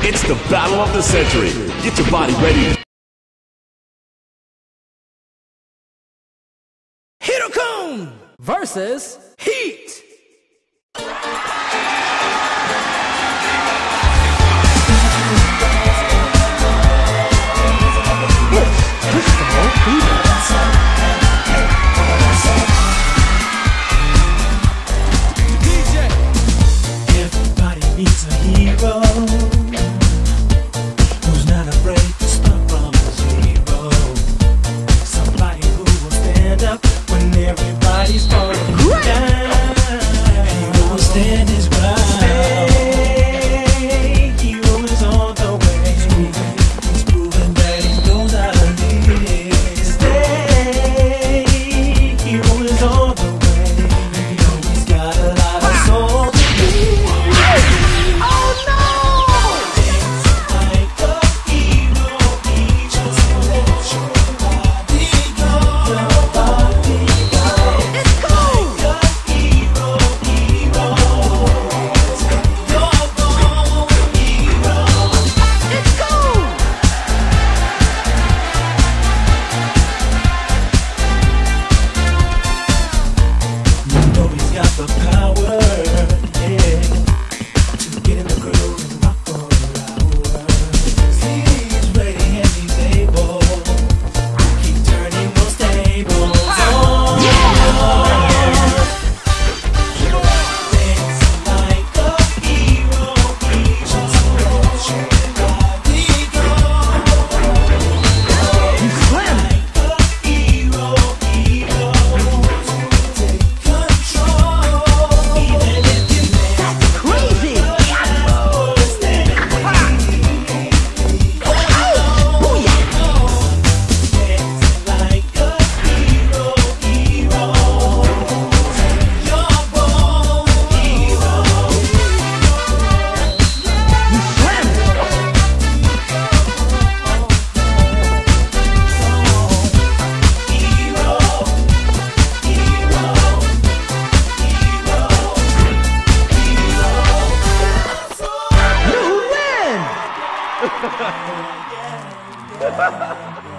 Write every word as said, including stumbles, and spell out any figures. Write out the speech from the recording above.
It's the battle of the century. Get your body ready. Hirokun versus Heat. Everybody needs a hero who's not afraid to start from zero. Somebody who will stand up when everybody's falling down. He will stand his ground. Stay, hero is on the way. He's proven that he knows how to live. Stay, hero is on the way. You know he's got a lot of soul. The power, yeah, to get in the groove and rock for hours. He's ready and he's able. Keep turning those tables. Oh, yeah. Dance like a hero. Just let your body go. Like a hero, hero. Take control. You win!